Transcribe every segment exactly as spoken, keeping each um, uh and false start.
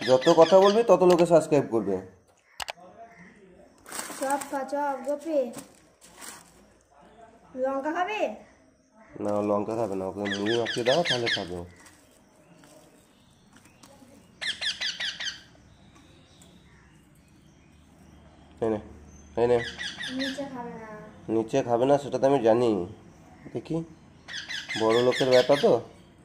যত কথা বলবি তত লোকে সাবস্ক্রাইব করবে। চপ খা চপ গোপি। লঙ্কা খাবে না, লঙ্কা খাবে না, ওকে মুড়ি মাখিয়ে দাও তাহলে খাবে। এনে এনে নিচে খাবে না। নিচে খাবে না সেটা তো আমি জানি, দেখি বড় লোকের ব্যাটা তো।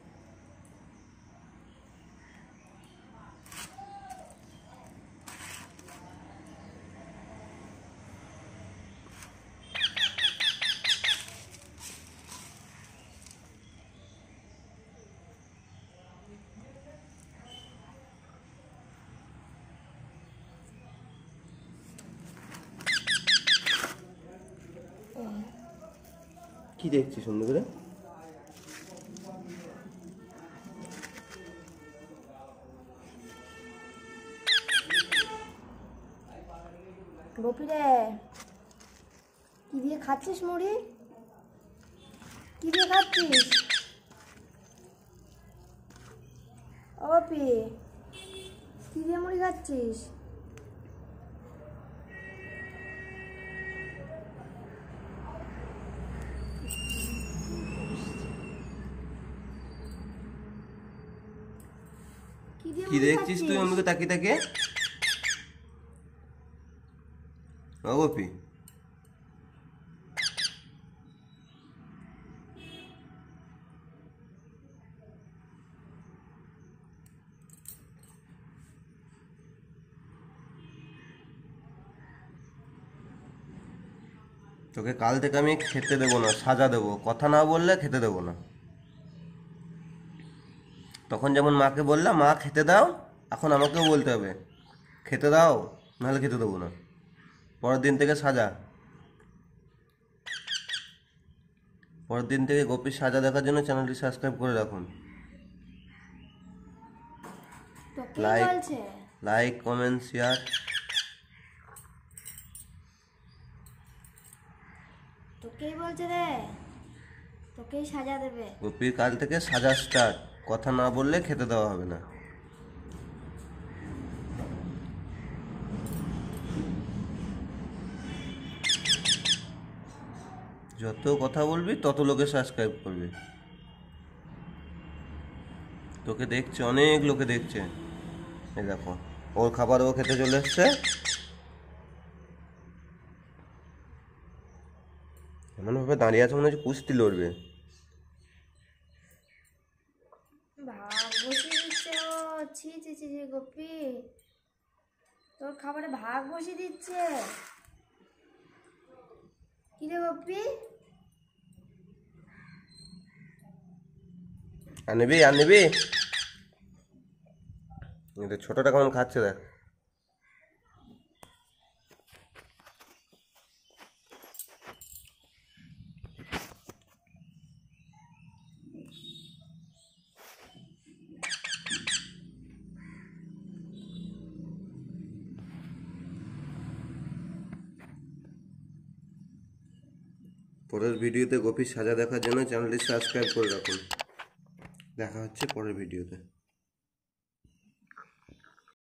কি দেখছি সুন্দর করে? গোপি রে, কি দিয়ে খাচ্ছিস মুড়ি? কি দিয়ে খাচ্ছিস ও গোপি? কি দিয়ে মুড়ি খাচ্ছিস? কি দেখছিস তুই আমাকে তাকিয়ে তাকিয়ে? ও গোপি, তোকে কাল থেকে আমি খেতে দেবো না, সাজা দেবো, কথা না বললে খেতে দেবো না। তখন যেমন মাকে বললাম মা খেতে দাও, এখন আমাকেও বলতে হবে খেতে দাও, নাহলে খেতে দেবো না। পরের দিন থেকে সাজা, পরের দিন থেকে গোপীর সাজা দেখার জন্য চ্যানেলটি সাবস্ক্রাইব করে রাখুন। Like like comment share. তোকেই বলছে রে, তোকেই সাজা দেবে। গোপীর কাল থেকে সাজা স্টার্ট, কথা না বললে খেতে দেওয়া হবে না। যত কথা বলবি তত লোকে সাবস্ক্রাইব করবে। তোকে দেখছে, অনেক লোকে দেখছে। এই দেখো ওর খাবার ও খেতে চলে এসছে। এমন ভাবে দাঁড়িয়ে আছে মনে হচ্ছে কুস্তি লড়বে। ভাগ বসিয়ে দিচ্ছে ও। ছি ছি ছি ছি গোপি, তোর খাবারে ভাগ বসিয়ে দিচ্ছে। কি রে গোপি? আনবি আনবি, ছোটটা কেমন খাচ্ছে দেখ। পরের ভিডিওতে গোপীর সাজা দেখার জন্য চ্যানেলটি সাবস্ক্রাইব করে রাখুন। দেখা হচ্ছে পরের ভিডিওতে।